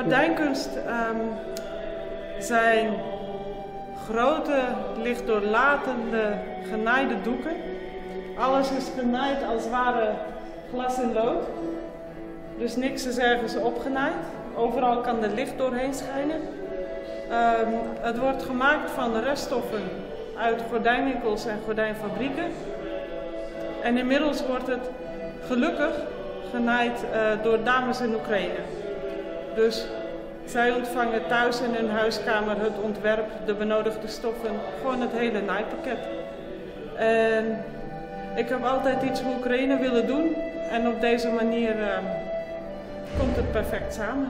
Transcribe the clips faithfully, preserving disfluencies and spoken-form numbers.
gordijnkunst um, zijn grote, lichtdoorlatende, genaaide doeken. Alles is genaaid als het ware glas in lood. Dus niks is ergens opgenaaid. Overal kan er licht doorheen schijnen. Um, het wordt gemaakt van reststoffen uit gordijnwinkels en gordijnfabrieken. En inmiddels wordt het gelukkig genaaid uh, door dames in Oekraïne. Dus zij ontvangen thuis in hun huiskamer het ontwerp, de benodigde stoffen, gewoon het hele naaipakket. En ik heb altijd iets voor Oekraïne willen doen en op deze manier uh, komt het perfect samen.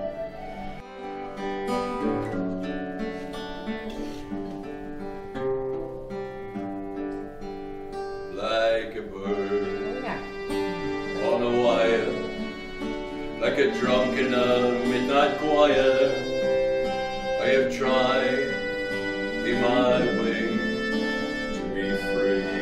Like a bird on a wire, like a drunk in a midnight choir, I have tried in my way to be free.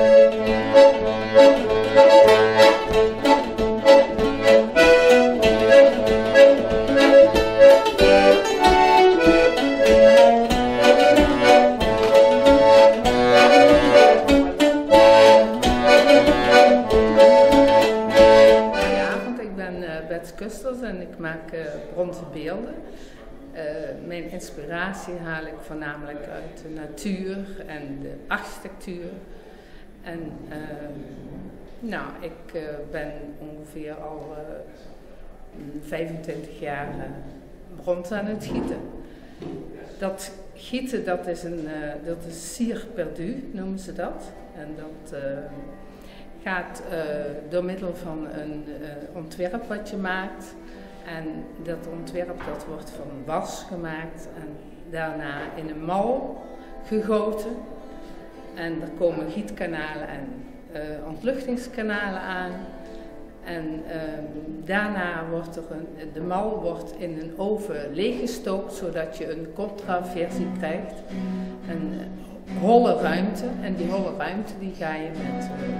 Kusters en ik maak uh, bronzen beelden. Uh, mijn inspiratie haal ik voornamelijk uit de natuur en de architectuur. En uh, nou, ik uh, ben ongeveer al uh, vijfentwintig jaar uh, brons aan het gieten. Dat gieten, dat is een uh, dat is cire perdue, noemen ze dat. En dat uh, gaat uh, door middel van een uh, ontwerp wat je maakt. En dat ontwerp dat wordt van was gemaakt en daarna in een mal gegoten. En er komen gietkanalen en uh, ontluchtingskanalen aan. En uh, daarna wordt er een, de mal wordt in een oven leeggestookt, zodat je een contraversie krijgt. Een uh, holle ruimte. En die holle ruimte die ga je met... Uh,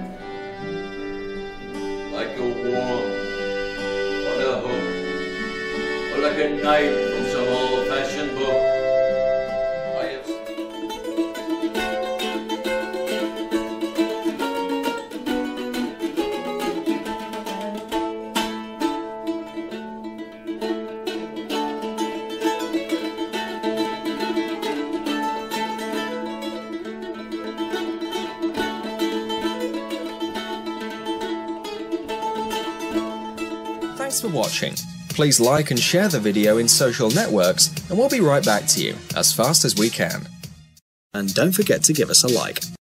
like a worm on a hook, or like a knife from some old-fashioned book. I have Thanks for watching. Please like and share the video in social networks and we'll be right back to you as fast as we can. And don't forget to give us a like.